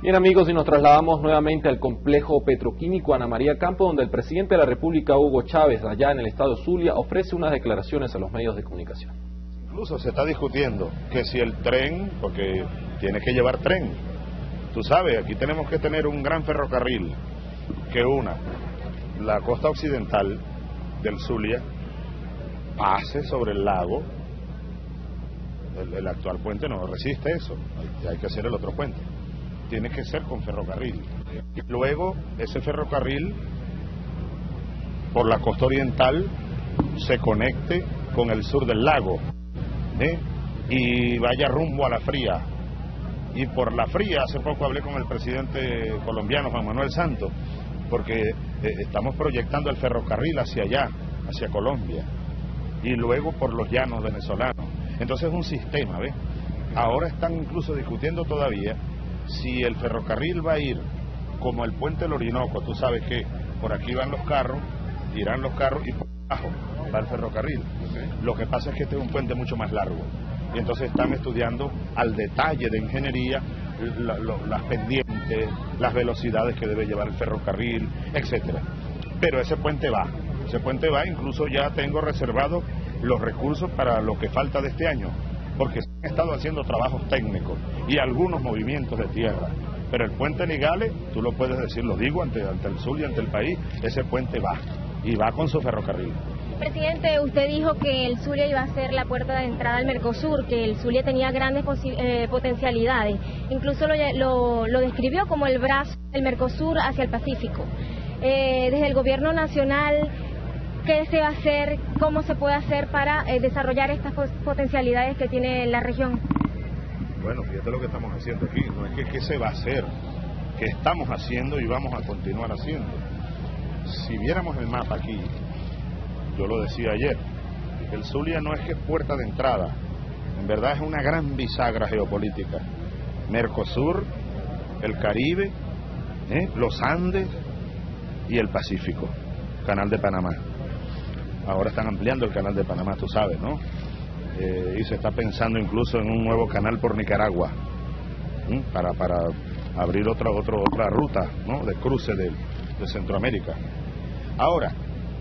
Bien amigos, y nos trasladamos nuevamente al complejo petroquímico Ana María Campo, donde el presidente de la República, Hugo Chávez, allá en el estado Zulia, ofrece unas declaraciones a los medios de comunicación. Incluso se está discutiendo que si el tren, porque tiene que llevar tren, tú sabes, aquí tenemos que tener un gran ferrocarril que una la costa occidental del Zulia pase sobre el lago. El actual puente no resiste eso, hay que hacer el otro puente. Tiene que ser con ferrocarril. Y luego ese ferrocarril por la costa oriental se conecte con el sur del lago, y vaya rumbo a La Fría. Y por La Fría, hace poco hablé con el presidente colombiano Juan Manuel Santos, porque estamos proyectando el ferrocarril hacia allá, hacia Colombia, y luego por los llanos venezolanos. Entonces es un sistema, ¿ves? Ahora están incluso discutiendo todavía si el ferrocarril va a ir como el puente del Orinoco. Tú sabes que por aquí van los carros, irán los carros y por abajo va el ferrocarril. Lo que pasa es que este es un puente mucho más largo y entonces están estudiando al detalle de ingeniería las pendientes, las velocidades que debe llevar el ferrocarril, etcétera. Pero ese puente va, incluso ya tengo reservado los recursos para lo que falta de este año, porque se han estado haciendo trabajos técnicos y algunos movimientos de tierra, pero el puente Nigales, tú lo puedes decir, lo digo ante el sur y ante el país, ese puente va, y va con su ferrocarril. Presidente, usted dijo que el Zulia iba a ser la puerta de entrada al Mercosur, que el Zulia tenía grandes potencialidades, incluso lo describió como el brazo del Mercosur hacia el Pacífico. Desde el gobierno nacional, ¿qué se va a hacer? ¿Cómo se puede hacer para desarrollar estas potencialidades que tiene la región? Bueno, fíjate lo que estamos haciendo aquí. No es que qué se va a hacer, que estamos haciendo y vamos a continuar haciendo. Si viéramos el mapa aquí, yo lo decía ayer, el Zulia no es que es puerta de entrada, en verdad es una gran bisagra geopolítica. Mercosur, el Caribe, los Andes y el Pacífico, Canal de Panamá. Ahora están ampliando el Canal de Panamá, tú sabes, ¿no? Y se está pensando incluso en un nuevo canal por Nicaragua, para abrir otra ruta, ¿no?, de cruce de Centroamérica. Ahora,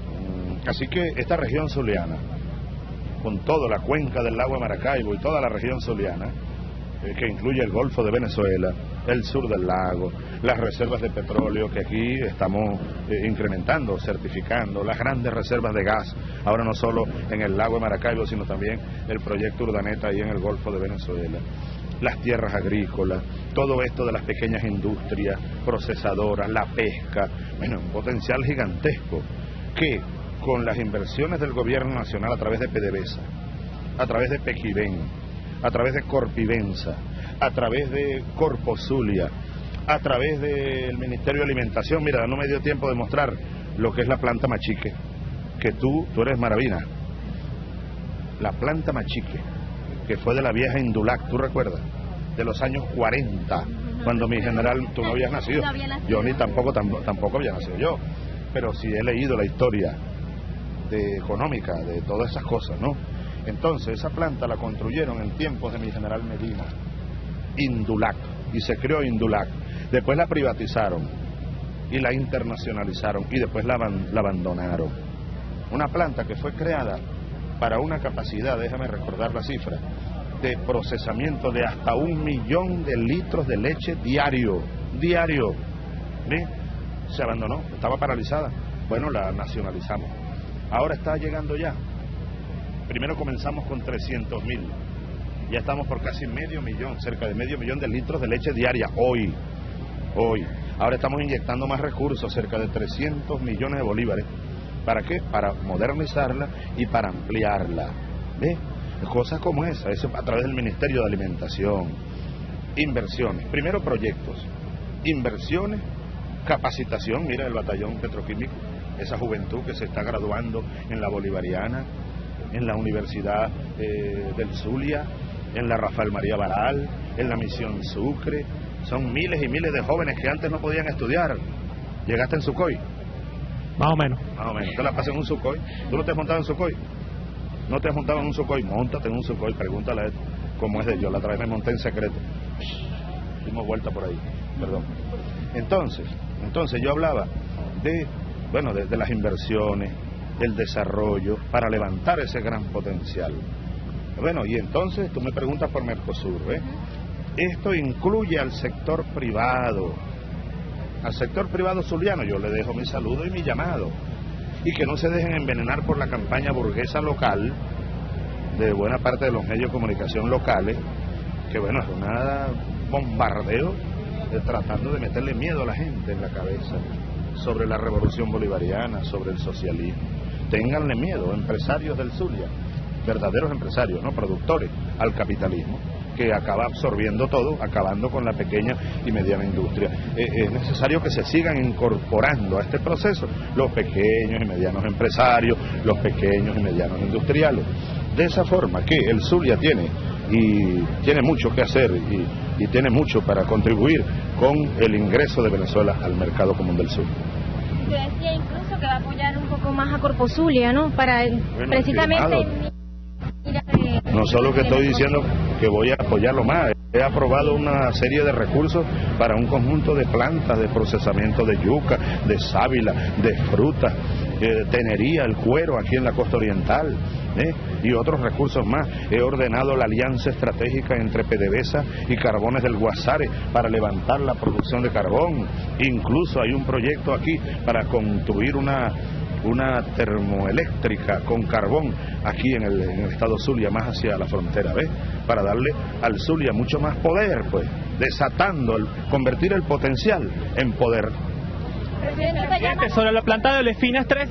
así que esta región zuliana, con toda la cuenca del lago de Maracaibo y toda la región zuliana, que incluye el Golfo de Venezuela, el sur del lago, las reservas de petróleo que aquí estamos incrementando, certificando, las grandes reservas de gas, ahora no solo en el lago de Maracaibo, sino también el proyecto Urdaneta ahí en el Golfo de Venezuela, las tierras agrícolas, todo esto de las pequeñas industrias procesadoras, la pesca, bueno, un potencial gigantesco que con las inversiones del gobierno nacional a través de PDVSA, a través de Pequiven, a través de Corpivensa, a través de Corpo Zulia, a través del Ministerio de Alimentación. Mira, no me dio tiempo de mostrar lo que es la planta Machique, que tú eres maravina. La planta Machique, que fue de la vieja Indulac, ¿tú recuerdas? De los años 40, cuando mi general, tú no habías nacido, yo ni tampoco había nacido yo, pero sí he leído la historia económica de todas esas cosas, ¿no? Entonces esa planta la construyeron en tiempos de mi general Medina, Indulac, y se creó Indulac. Después la privatizaron y la internacionalizaron y después la abandonaron. Una planta que fue creada para una capacidad, déjame recordar la cifra, de procesamiento de hasta 1 millón de litros de leche diario. ¿Sí? Se abandonó, estaba paralizada. Bueno, la nacionalizamos. Ahora está llegando ya. Primero comenzamos con 300.000. Ya estamos por casi medio millón, cerca de medio millón de litros de leche diaria hoy. Ahora estamos inyectando más recursos, cerca de 300 millones de bolívares. ¿Para qué? Para modernizarla y para ampliarla. ¿Ves? Cosas como esa, eso a través del Ministerio de Alimentación. Inversiones, primero proyectos, inversiones, capacitación. Mira el batallón petroquímico, esa juventud que se está graduando en la Bolivariana, en la Universidad del Zulia, en la Rafael María Baral, en la Misión Sucre. Son miles y miles de jóvenes que antes no podían estudiar. ¿Llegaste en Sucoy? Más o menos. ¿Te la pasas en un Sucoy? ¿Tú no te has montado en Sucoy? ¿No te has montado en un Sucoy? Móntate en un Sucoy, pregúntale a él cómo es de yo. La otra vez me monté en secreto. dimos vuelta por ahí, perdón. Entonces yo hablaba de las inversiones, del desarrollo, para levantar ese gran potencial. Bueno, y entonces tú me preguntas por Mercosur, ¿ves? Esto incluye al sector privado. Al sector privado zuliano yo le dejo mi saludo y mi llamado. Y que no se dejen envenenar por la campaña burguesa local, de buena parte de los medios de comunicación locales, que bueno, es un bombardeo tratando de meterle miedo a la gente en la cabeza sobre la revolución bolivariana, sobre el socialismo. Ténganle miedo, empresarios del Zulia, verdaderos empresarios, no productores, al capitalismo, que acaba absorbiendo todo, acabando con la pequeña y mediana industria. Es necesario que se sigan incorporando a este proceso los pequeños y medianos empresarios, los pequeños y medianos industriales. De esa forma que el Zulia tiene mucho que hacer y tiene mucho para contribuir con el ingreso de Venezuela al mercado común del sur. Se decía incluso que va a apoyar un poco más a Corpo Zulia, ¿no? Para precisamente... No solo que estoy diciendo que voy a apoyarlo más, he aprobado una serie de recursos para un conjunto de plantas de procesamiento de yuca, de sábila, de frutas, tenería, el cuero aquí en la costa oriental, y otros recursos más. He ordenado la alianza estratégica entre PDVSA y Carbones del Guasare para levantar la producción de carbón. Incluso hay un proyecto aquí para construir una termoeléctrica con carbón aquí en el estado Zulia, más hacia la frontera, ¿ves? Para darle al Zulia mucho más poder, pues, desatando, convertir el potencial en poder. Sobre la planta de Olefinas 3.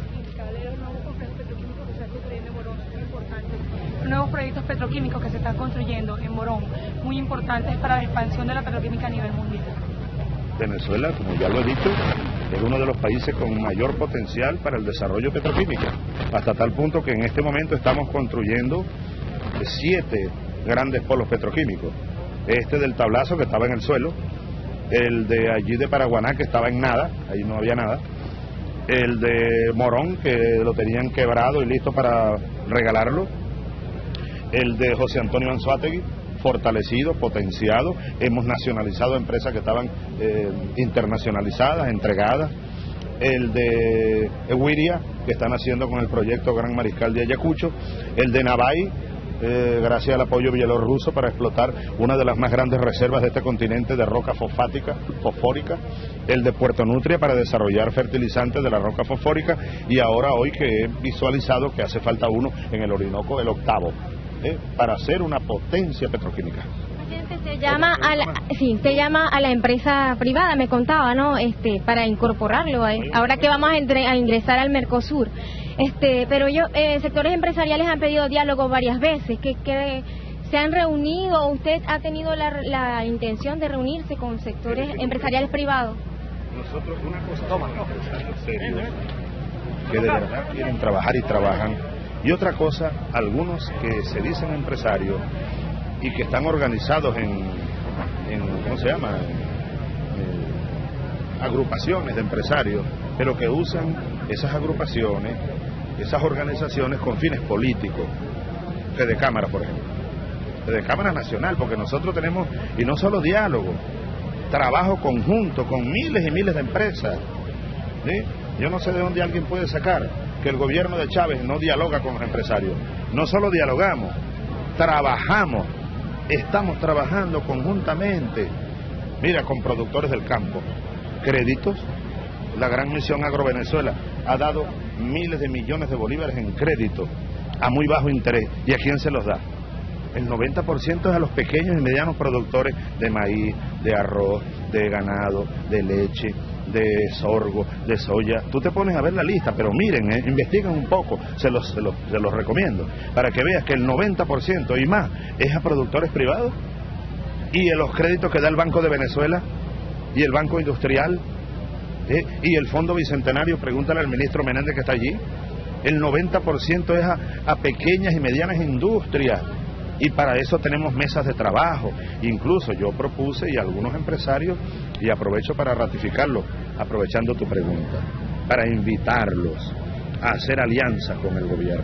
Nuevos proyectos petroquímicos que se están construyendo en Morón, muy importantes para la expansión de la petroquímica a nivel mundial. Venezuela, como ya lo he dicho, es uno de los países con mayor potencial para el desarrollo petroquímico, hasta tal punto que en este momento estamos construyendo 7 grandes polos petroquímicos. Este del Tablazo, que estaba en el suelo, el de allí de Paraguaná, que estaba en nada, ahí no había nada, el de Morón, que lo tenían quebrado y listo para regalarlo, el de José Antonio Anzoátegui, fortalecido, potenciado. Hemos nacionalizado empresas que estaban internacionalizadas, entregadas. El de Ewiria, que están haciendo con el proyecto Gran Mariscal de Ayacucho. El de Navai, gracias al apoyo bielorruso para explotar una de las más grandes reservas de este continente de roca fosfórica. El de Puerto Nutria para desarrollar fertilizantes de la roca fosfórica. Y ahora hoy que he visualizado que hace falta uno en el Orinoco, el 8º. Para hacer una potencia petroquímica. Se llama a la empresa privada, me contaba, ¿no? Para incorporarlo ahora que vamos a ingresar al Mercosur. Pero sectores empresariales han pedido diálogo varias veces. que se han reunido, o usted ha tenido la intención de reunirse con sectores empresariales privados. Nosotros una cosa somos empresarios serios que de verdad quieren trabajar y trabajan. Y otra cosa, algunos que se dicen empresarios y que están organizados en ¿cómo se llama? Agrupaciones de empresarios, pero que usan esas agrupaciones, esas organizaciones con fines políticos. Fedecámara, por ejemplo. Fedecámara nacional, porque nosotros tenemos, y no solo diálogo, trabajo conjunto con miles y miles de empresas. ¿Sí? Yo no sé de dónde alguien puede sacar que el gobierno de Chávez no dialoga con los empresarios. No solo dialogamos, trabajamos, estamos trabajando conjuntamente. Mira, con productores del campo, créditos. La Gran Misión Agrovenezuela ha dado miles de millones de bolívares en crédito a muy bajo interés. ¿Y a quién se los da? El 90% es a los pequeños y medianos productores de maíz, de arroz, de ganado, de leche, de sorgo, de soya. Tú te pones a ver la lista, pero miren, investiguen un poco, se los recomiendo, para que veas que el 90% y más es a productores privados. Y en los créditos que da el Banco de Venezuela y el Banco Industrial y el Fondo Bicentenario, pregúntale al ministro Menéndez que está allí, el 90% es a pequeñas y medianas industrias. Y para eso tenemos mesas de trabajo. Incluso yo propuse, y algunos empresarios, y aprovecho para ratificarlo, aprovechando tu pregunta, para invitarlos a hacer alianza con el gobierno.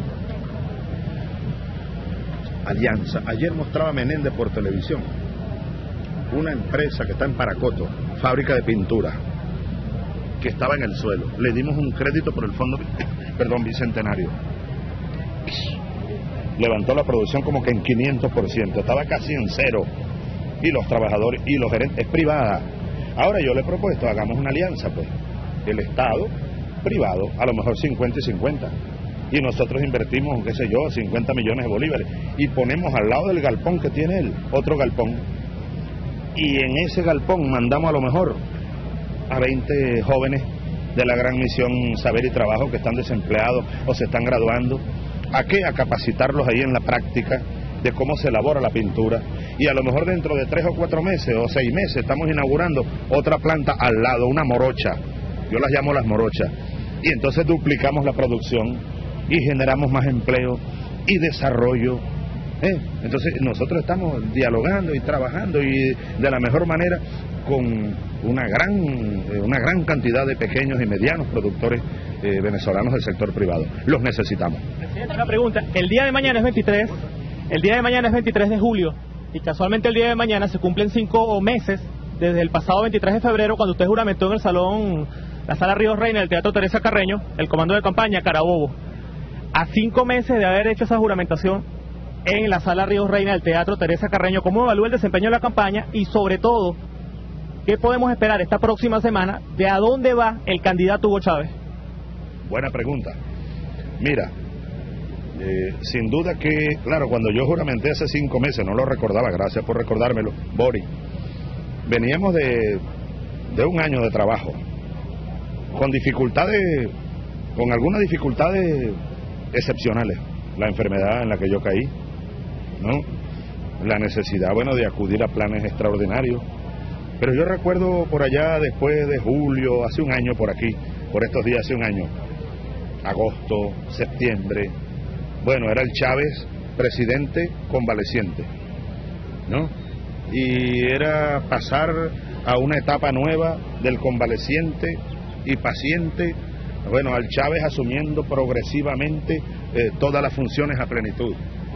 Alianza. Ayer mostraba Menéndez por televisión una empresa que está en Paracoto, fábrica de pintura, que estaba en el suelo. Le dimos un crédito por el fondo, bicentenario. Levantó la producción como que en 500%, estaba casi en cero. Y los trabajadores y los gerentes, es privada. Ahora yo le he propuesto, hagamos una alianza, pues, el Estado, privado, a lo mejor 50 y 50. Y nosotros invertimos, qué sé yo, 50 millones de bolívares. Y ponemos al lado del galpón que tiene él, otro galpón. Y en ese galpón mandamos a lo mejor a 20 jóvenes de la gran misión Saber y Trabajo que están desempleados o se están graduando. ¿A qué? A capacitarlos ahí en la práctica de cómo se elabora la pintura. Y a lo mejor dentro de 3 o 4 meses o 6 meses estamos inaugurando otra planta al lado, una morocha. Yo las llamo las morochas. Y entonces duplicamos la producción y generamos más empleo y desarrollo. Entonces nosotros estamos dialogando y trabajando y de la mejor manera con una gran cantidad de pequeños y medianos productores venezolanos del sector privado. Los necesitamos. Una pregunta, el día de mañana es 23 de julio y casualmente el día de mañana se cumplen 5 meses desde el pasado 23 de febrero cuando usted juramentó en el salón, la Sala Ríos Reina del Teatro Teresa Carreño, el comando de campaña Carabobo. A 5 meses de haber hecho esa juramentación en la Sala Ríos Reina del Teatro Teresa Carreño, ¿cómo evalúa el desempeño de la campaña? Y sobre todo, ¿qué podemos esperar esta próxima semana de a dónde va el candidato Hugo Chávez? Buena pregunta. Mira, sin duda que, claro, cuando yo juramenté hace 5 meses, no lo recordaba, gracias por recordármelo, Bori, veníamos de un año de trabajo, con dificultades, con algunas dificultades excepcionales, la enfermedad en la que yo caí, ¿no? La necesidad, bueno, de acudir a planes extraordinarios. Pero yo recuerdo por allá después de julio, hace un año por aquí, por estos días hace un año, agosto, septiembre, bueno, era el Chávez presidente convaleciente, ¿no? Y era pasar a una etapa nueva del convaleciente y paciente, bueno, al Chávez asumiendo progresivamente todas las funciones a plenitud.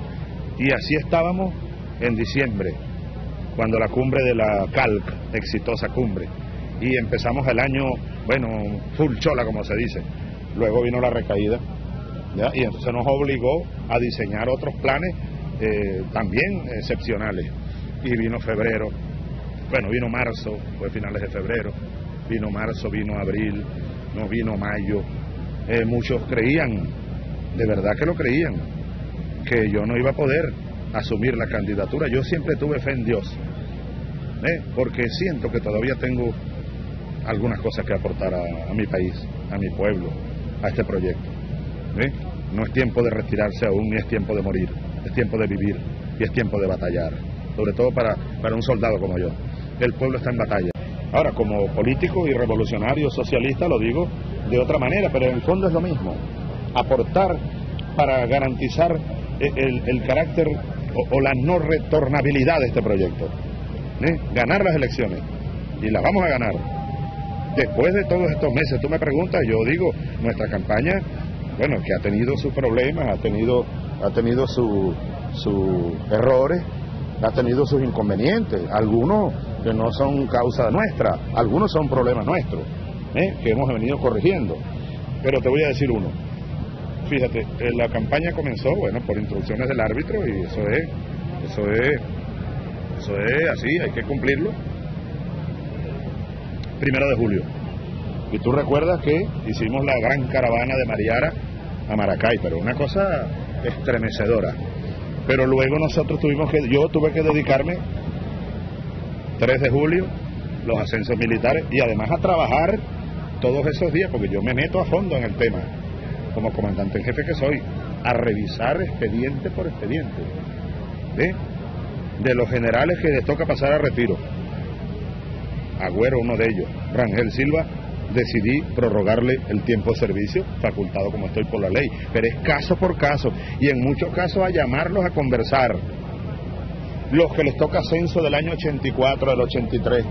Y así estábamos en diciembre, cuando la cumbre de la CALC, exitosa cumbre, y empezamos el año, bueno, full chola como se dice. Luego vino la recaída, ¿ya? Y entonces nos obligó a diseñar otros planes también excepcionales. Y vino febrero, bueno, vino marzo, fue finales de febrero, vino marzo, vino abril, no vino mayo. Muchos creían, de verdad que lo creían, que yo no iba a poder asumir la candidatura. Yo siempre tuve fe en Dios, porque siento que todavía tengo algunas cosas que aportar a mi país, a mi pueblo, a este proyecto. No es tiempo de retirarse aún, ni es tiempo de morir, es tiempo de vivir y es tiempo de batallar, sobre todo para un soldado como yo. El pueblo está en batalla. Ahora, como político y revolucionario socialista lo digo de otra manera, pero en el fondo es lo mismo, aportar para garantizar el carácter o la no retornabilidad de este proyecto, ganar las elecciones, y las vamos a ganar. Después de todos estos meses, tú me preguntas, yo digo, nuestra campaña, bueno, que ha tenido sus problemas, ha tenido sus errores, ha tenido sus inconvenientes, algunos que no son causa nuestra, algunos son problemas nuestros, que hemos venido corrigiendo. Pero te voy a decir uno. Fíjate, la campaña comenzó, bueno, por instrucciones del árbitro, y eso es así, hay que cumplirlo. 1 de julio. Y tú recuerdas que hicimos la gran caravana de Mariara a Maracay, pero una cosa estremecedora. Pero luego yo tuve que dedicarme 3 de julio, los ascensos militares, y además a trabajar todos esos días, porque yo me meto a fondo en el tema, como comandante en jefe que soy, a revisar expediente por expediente, de los generales que les toca pasar a retiro. Agüero, uno de ellos, Rangel Silva, decidí prorrogarle el tiempo de servicio, facultado como estoy por la ley, pero es caso por caso, y en muchos casos a llamarlos a conversar. Los que les toca ascenso del año 84, del 83,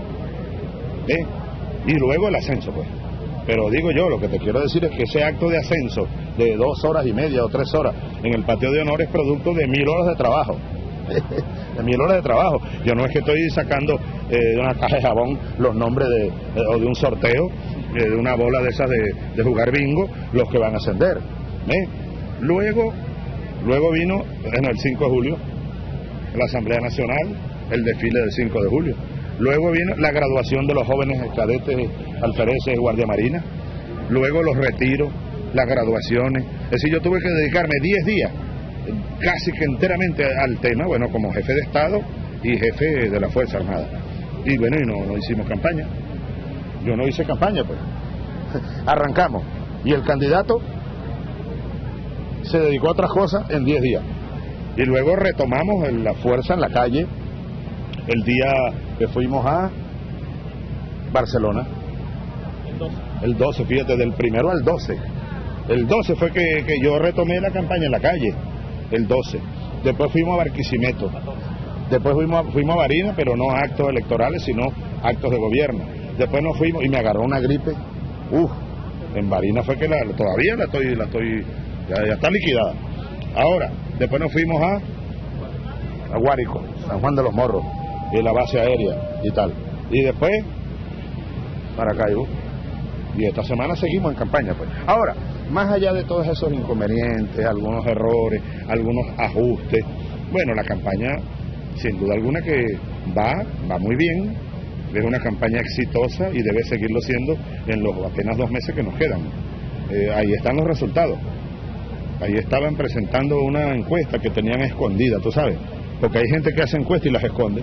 y luego el ascenso, pues. Pero digo yo, lo que te quiero decir es que ese acto de ascenso de 2 horas y media o 3 horas en el patio de honor es producto de 1000 horas de trabajo, de 1000 horas de trabajo. Yo no es que estoy sacando de una caja de jabón los nombres o de un sorteo, de una bola de esas de jugar bingo, los que van a ascender. Luego vino en el 5 de julio la Asamblea Nacional, el desfile del 5 de julio. Luego vino la graduación de los jóvenes cadetes, alfereces, guardia marina. Luego los retiros, las graduaciones. Es decir, yo tuve que dedicarme 10 días casi que enteramente al tema, bueno, como jefe de Estado y jefe de la Fuerza Armada. Y bueno, y no hicimos campaña. Yo no hice campaña, pues. Arrancamos. Y el candidato se dedicó a otras cosas en 10 días. Y luego retomamos la fuerza en la calle el día que fuimos a Barcelona. El 12, fíjate, del 1 al 12. El 12 fue que yo retomé la campaña en la calle. El 12. Después fuimos a Barquisimeto. Después fuimos a Barinas, pero no actos electorales, sino actos de gobierno. Después nos fuimos y me agarró una gripe. En Barinas fue que todavía la estoy ya está liquidada. Ahora, después nos fuimos a Guárico, San Juan de los Morros, y la base aérea y tal. Y después, Maracaibo. Y esta semana seguimos en campaña, pues. Ahora, más allá de todos esos inconvenientes, algunos errores, algunos ajustes, bueno, la campaña, sin duda alguna que va muy bien, es una campaña exitosa y debe seguirlo siendo en los apenas 2 meses que nos quedan. Ahí están los resultados. Ahí estaban presentando una encuesta que tenían escondida, tú sabes, porque hay gente que hace encuestas y las esconde.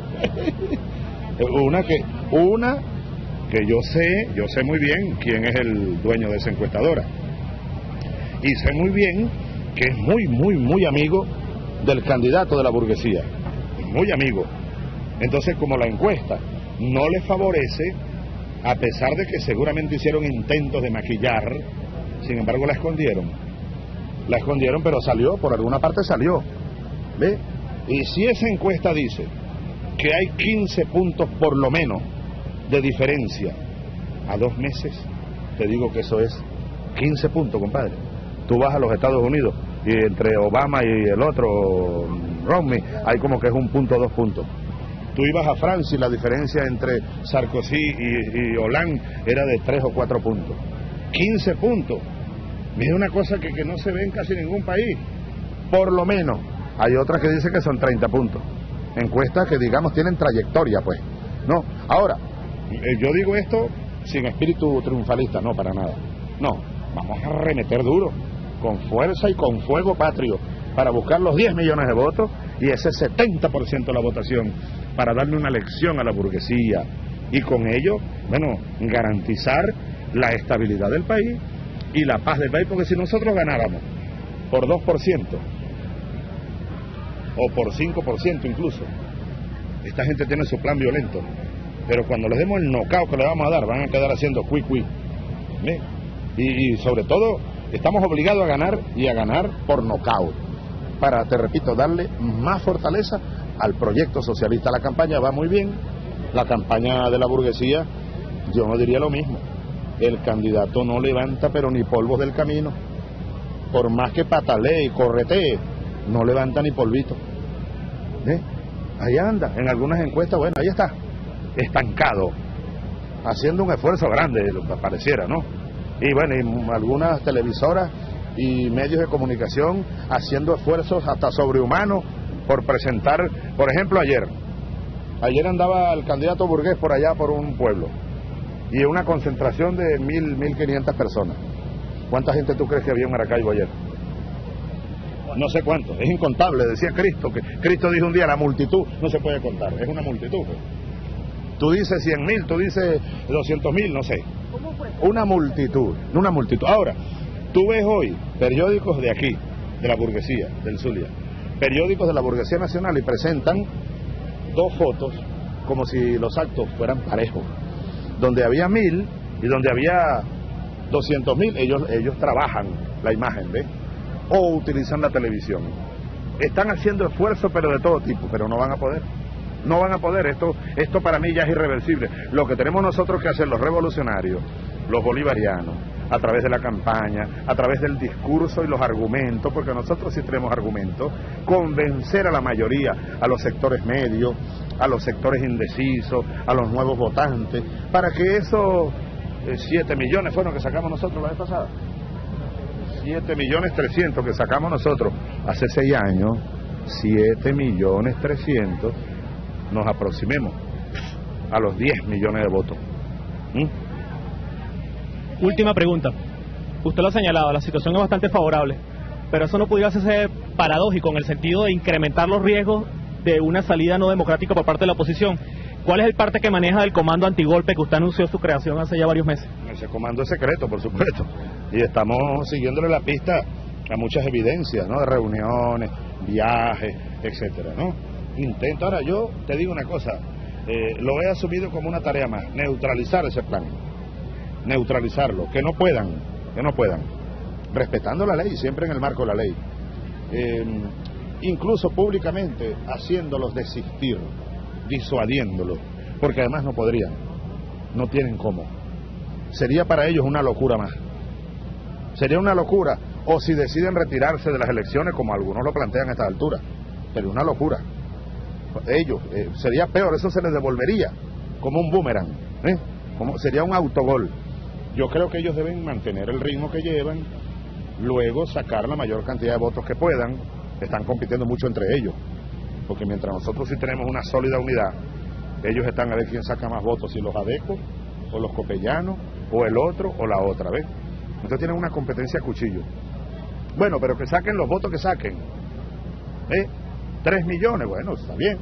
Una que yo sé muy bien quién es el dueño de esa encuestadora. Y sé muy bien que es muy amigo del candidato de la burguesía. Muy amigo. Entonces, como la encuesta no le favorece, a pesar de que seguramente hicieron intentos de maquillar, sin embargo la escondieron. La escondieron, pero salió, por alguna parte salió. ¿Ve? Y si esa encuesta dice que hay 15 puntos por lo menos de diferencia a 2 meses, te digo que eso es 15 puntos, compadre. Tú vas a los Estados Unidos y entre Obama y el otro, Romney, hay como que es 1 punto, 2 puntos. Tú ibas a Francia y la diferencia entre Sarkozy y Hollande era de 3 o 4 puntos. 15 puntos. Es una cosa que no se ve en casi ningún país. Por lo menos. Hay otras que dicen que son 30 puntos. Encuestas que, digamos, tienen trayectoria, pues. No. Ahora, yo digo esto sin espíritu triunfalista, no, para nada. No, vamos a arremeter duro, con fuerza y con fuego patrio, para buscar los 10 millones de votos y ese 70% de la votación, para darle una lección a la burguesía y con ello, bueno, garantizar la estabilidad del país y la paz del país, porque si nosotros ganáramos por 2% o por 5% incluso, esta gente tiene su plan violento, pero cuando les demos el knockout que le vamos a dar, van a quedar haciendo cuí. Y sobre todo, estamos obligados a ganar y a ganar por knockout, para, te repito, darle más fortaleza al proyecto socialista. La campaña va muy bien, la campaña de la burguesía, yo no diría lo mismo. El candidato no levanta pero ni polvos del camino, por más que patalee y corretee, no levanta ni polvito. Ahí anda, en algunas encuestas, bueno, ahí está, estancado, haciendo un esfuerzo grande, pareciera, ¿no? Y bueno, y algunas televisoras y medios de comunicación haciendo esfuerzos hasta sobrehumanos por presentar, por ejemplo, ayer andaba el candidato burgués por allá por un pueblo, y una concentración de 1.500 personas. ¿Cuánta gente tú crees que había en Maracaibo ayer? No sé cuánto, es incontable, decía Cristo, que Cristo dijo un día, la multitud no se puede contar, es una multitud. Tú dices 100.000, tú dices 200.000, no sé. ¿Cómo fue? Una multitud. Ahora, tú ves hoy periódicos de aquí, de la burguesía, del Zulia, periódicos de la burguesía nacional, y presentan 2 fotos como si los actos fueran parejos. Donde había 1.000 y donde había 200.000, ellos trabajan la imagen, ¿ves? O utilizan la televisión. Están haciendo esfuerzos, pero de todo tipo, pero no van a poder. No van a poder, esto para mí ya es irreversible. Lo que tenemos nosotros que hacer, los revolucionarios, los bolivarianos, a través de la campaña, a través del discurso y los argumentos, porque nosotros sí tenemos argumentos, convencer a la mayoría, a los sectores medios, a los sectores indecisos, a los nuevos votantes, para que esos 7 millones fueron que sacamos nosotros la vez pasada. 7.300.000 que sacamos nosotros hace 6 años, 7.300.000, nos aproximemos a los 10 millones de votos. Última pregunta. Usted lo ha señalado, la situación es bastante favorable, pero eso no pudiera hacerse paradójico en el sentido de incrementar los riesgos de una salida no democrática por parte de la oposición. ¿Cuál es el parte que maneja del comando antigolpe que usted anunció su creación hace ya varios meses? Ese comando es secreto, por supuesto, y estamos siguiéndole la pista a muchas evidencias, ¿no? De reuniones, viajes, etcétera, ¿no? Intento, ahora yo te digo una cosa, lo he asumido como una tarea más, neutralizar ese plan, neutralizarlo, que no puedan, respetando la ley, siempre en el marco de la ley, incluso públicamente haciéndolos desistir, disuadiéndolos, porque además no podrían, no tienen cómo. Sería para ellos una locura más. Sería una locura, o si deciden retirarse de las elecciones, como algunos lo plantean a esta altura, pero una locura. Ellos, sería peor, eso se les devolvería, como un boomerang, sería un autogol. Yo creo que ellos deben mantener el ritmo que llevan, luego sacar la mayor cantidad de votos que puedan. Están compitiendo mucho entre ellos, porque mientras nosotros sí tenemos una sólida unidad, ellos están a ver quién saca más votos, si los adecos, o los copellanos, o el otro, o la otra, ¿ves? Entonces tienen una competencia a cuchillo. Bueno, pero que saquen los votos que saquen, 3 millones, bueno, está bien.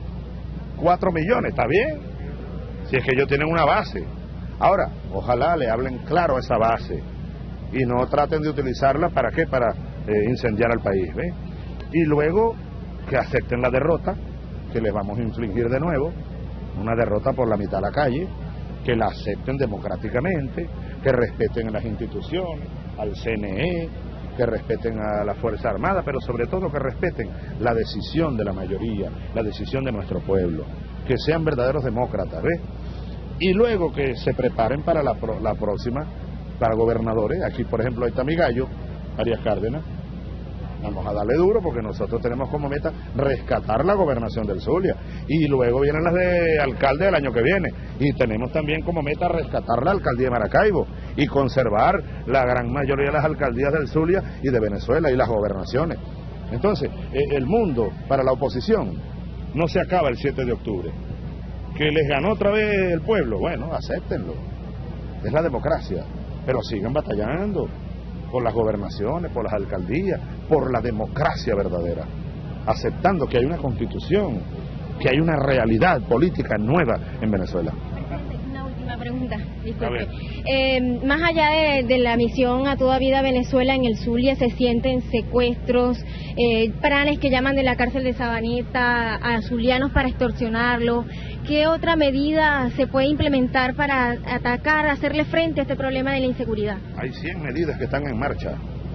4 millones, está bien, si es que ellos tienen una base. Ahora, ojalá le hablen claro a esa base, y no traten de utilizarla, ¿para qué? Para incendiar al país, ¿ves? Y luego que acepten la derrota que les vamos a infligir de nuevo, una derrota por la mitad de la calle, que la acepten democráticamente, que respeten a las instituciones, al CNE, que respeten a la Fuerza Armada, pero sobre todo que respeten la decisión de la mayoría, la decisión de nuestro pueblo, que sean verdaderos demócratas, ¿ves? Y luego que se preparen para la próxima, para gobernadores. Aquí, por ejemplo, ahí está mi gallo, Arias Cárdenas. Vamos a darle duro porque nosotros tenemos como meta rescatar la gobernación del Zulia, y luego vienen las de alcalde del año que viene, y tenemos también como meta rescatar la alcaldía de Maracaibo y conservar la gran mayoría de las alcaldías del Zulia y de Venezuela y las gobernaciones. Entonces, el mundo para la oposición no se acaba el 7 de octubre. Que les ganó otra vez el pueblo, bueno, acéptenlo, es la democracia, pero sigan batallando por las gobernaciones, por las alcaldías, por la democracia verdadera, aceptando que hay una constitución, que hay una realidad política nueva en Venezuela. Una última pregunta, disculpe. Más allá de la misión A Toda Vida Venezuela, en el Zulia se sienten secuestros, planes que llaman de la cárcel de Sabaneta a zulianos para extorsionarlos. ¿Qué otra medida se puede implementar para atacar, hacerle frente a este problema de la inseguridad? Hay 100 medidas que están en marcha.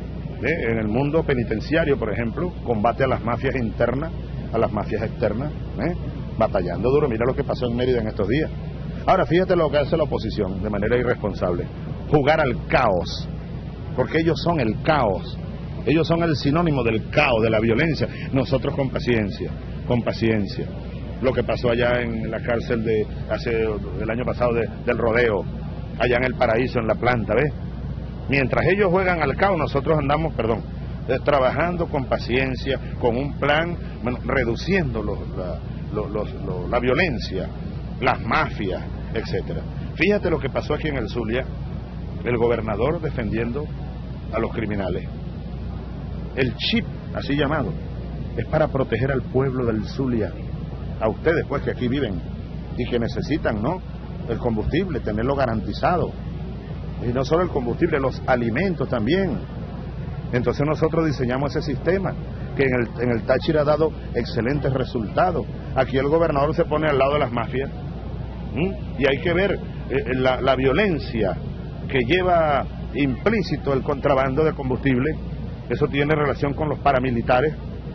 En el mundo penitenciario, por ejemplo, combate a las mafias internas, a las mafias externas, batallando duro. Mira lo que pasó en Mérida en estos días. Ahora, fíjate lo que hace la oposición de manera irresponsable: jugar al caos, porque ellos son el caos, ellos son el sinónimo del caos, de la violencia. Nosotros con paciencia, con paciencia. Lo que pasó allá en la cárcel del año pasado del Rodeo, allá en el Paraíso, en la planta, ¿ves? Mientras ellos juegan al caos, nosotros andamos, trabajando con paciencia, con un plan, reduciendo la violencia, las mafias, etcétera. Fíjate lo que pasó aquí en el Zulia, el gobernador defendiendo a los criminales. El chip, así llamado, es para proteger al pueblo del Zulia, a ustedes pues que aquí viven y que necesitan, ¿no?, el combustible, tenerlo garantizado, y no solo el combustible, los alimentos también. Entonces nosotros diseñamos ese sistema que en el Táchira ha dado excelentes resultados. Aquí el gobernador se pone al lado de las mafias, y hay que ver la violencia que lleva implícito el contrabando de combustible. Eso tiene relación con los paramilitares,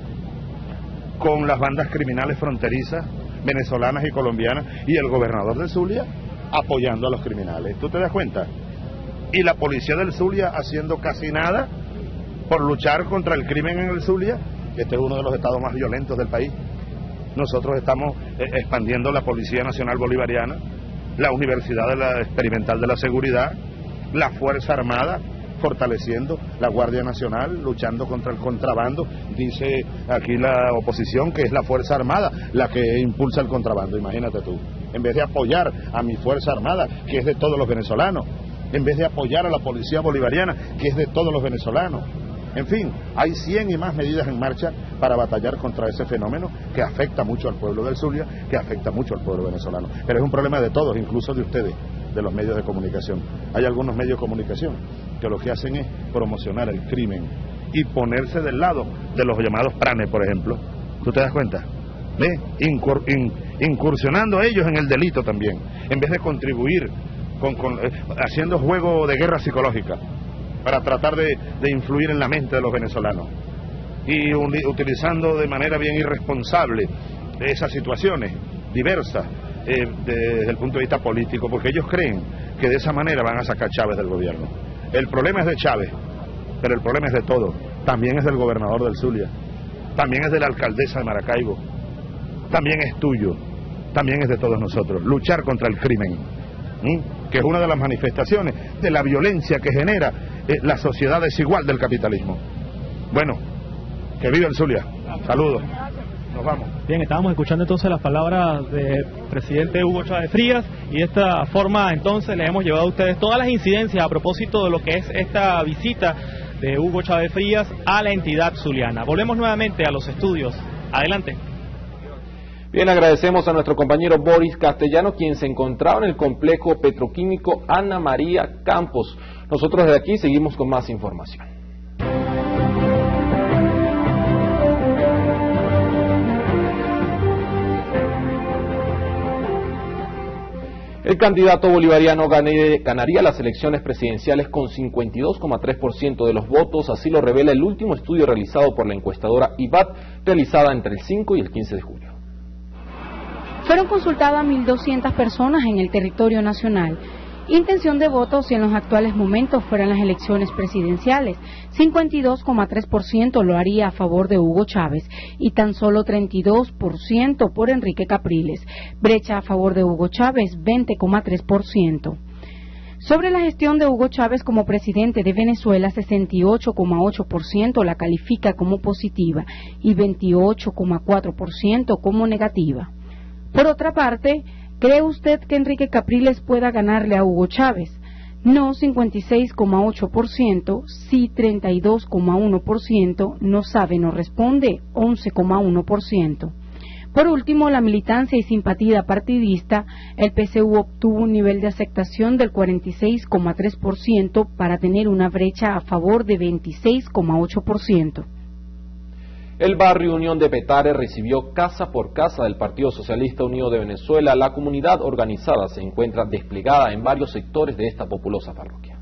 con las bandas criminales fronterizas venezolanas y colombianas, y el gobernador de Zulia apoyando a los criminales. ¿Tú te das cuenta? y la policía del Zulia haciendo casi nada por luchar contra el crimen en el Zulia. Este es uno de los estados más violentos del país. Nosotros estamos expandiendo la Policía Nacional Bolivariana, la Universidad Experimental de la Seguridad, la Fuerza Armada, fortaleciendo la Guardia Nacional, luchando contra el contrabando. Dice aquí la oposición que es la Fuerza Armada la que impulsa el contrabando, imagínate tú. En vez de apoyar a mi Fuerza Armada, que es de todos los venezolanos, en vez de apoyar a la Policía Bolivariana, que es de todos los venezolanos. En fin, hay 100 y más medidas en marcha para batallar contra ese fenómeno que afecta mucho al pueblo del Zulia, que afecta mucho al pueblo venezolano. Pero es un problema de todos, incluso de ustedes, de los medios de comunicación. Hay algunos medios de comunicación que lo que hacen es promocionar el crimen y ponerse del lado de los llamados pranes, por ejemplo. ¿Tú te das cuenta? ¿Ve? Incursionando ellos en el delito también, en vez de contribuir haciendo juego de guerra psicológica para tratar de influir en la mente de los venezolanos y utilizando de manera bien irresponsable esas situaciones diversas desde el punto de vista político, porque ellos creen que de esa manera van a sacar a Chávez del gobierno. El problema es de Chávez, pero el problema es de todos. También es del gobernador del Zulia, también es de la alcaldesa de Maracaibo, también es tuyo, también es de todos nosotros. Luchar contra el crimen, que es una de las manifestaciones de la violencia que genera la sociedad desigual del capitalismo. Bueno, que viva el Zulia. Saludos. Nos vamos. Bien, estábamos escuchando entonces las palabras del presidente Hugo Chávez Frías, y de esta forma entonces les hemos llevado a ustedes todas las incidencias a propósito de lo que es esta visita de Hugo Chávez Frías a la entidad zuliana. Volvemos nuevamente a los estudios. Adelante. Bien, agradecemos a nuestro compañero Boris Castellano, quien se encontraba en el complejo petroquímico Ana María Campos. Nosotros desde aquí seguimos con más información. El candidato bolivariano ganaría las elecciones presidenciales con 52,3% de los votos, así lo revela el último estudio realizado por la encuestadora IBAT, realizada entre el 5 y el 15 de julio. Fueron consultadas 1.200 personas en el territorio nacional. Intención de voto si en los actuales momentos fueran las elecciones presidenciales. 52,3% lo haría a favor de Hugo Chávez y tan solo 32% por Enrique Capriles. Brecha a favor de Hugo Chávez, 20,3%. Sobre la gestión de Hugo Chávez como presidente de Venezuela, 68,8% la califica como positiva y 28,4% como negativa. Por otra parte, ¿cree usted que Enrique Capriles pueda ganarle a Hugo Chávez? No, 56,8%, sí 32,1%, no sabe, no responde, 11,1%. Por último, la militancia y simpatía partidista, el PSU obtuvo un nivel de aceptación del 46,3% para tener una brecha a favor de 26,8%. El barrio Unión de Petare recibió casa por casa del Partido Socialista Unido de Venezuela. La comunidad organizada se encuentra desplegada en varios sectores de esta populosa parroquia.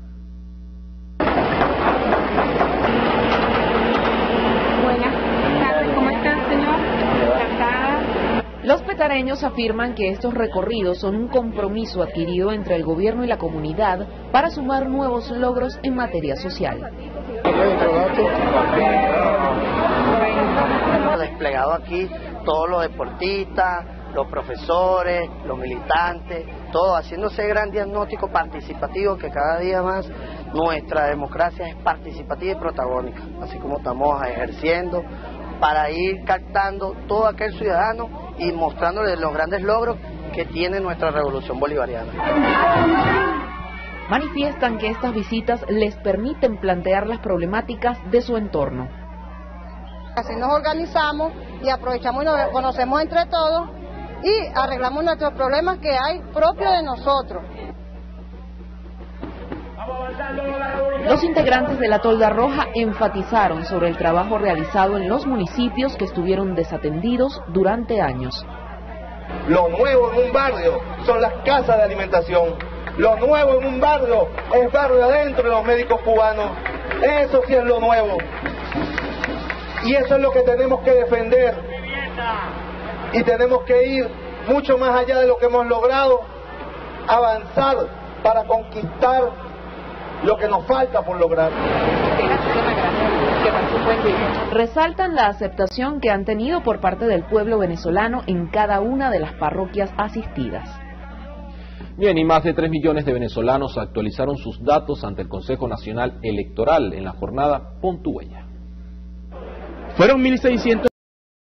Buenas tardes, ¿cómo están, señor? Los petareños afirman que estos recorridos son un compromiso adquirido entre el gobierno y la comunidad para sumar nuevos logros en materia social. Desplegado aquí todos los deportistas, los profesores, los militantes, todo haciéndose gran diagnóstico participativo, que cada día más nuestra democracia es participativa y protagónica, así como estamos ejerciendo para ir captando todo aquel ciudadano y mostrándole los grandes logros que tiene nuestra revolución bolivariana. Manifiestan que estas visitas les permiten plantear las problemáticas de su entorno. Así nos organizamos y aprovechamos y nos conocemos entre todos y arreglamos nuestros problemas que hay propios de nosotros. Los integrantes de la Tolda Roja enfatizaron sobre el trabajo realizado en los municipios que estuvieron desatendidos durante años. Lo nuevo en un barrio son las casas de alimentación. Lo nuevo en un barrio es barrio adentro de los médicos cubanos. Eso sí es lo nuevo. Y eso es lo que tenemos que defender. Y tenemos que ir mucho más allá de lo que hemos logrado, avanzar para conquistar lo que nos falta por lograr. Resaltan la aceptación que han tenido por parte del pueblo venezolano en cada una de las parroquias asistidas. Bien, y más de 3 millones de venezolanos actualizaron sus datos ante el Consejo Nacional Electoral en la jornada Pon tu Huella. Fueron 1.600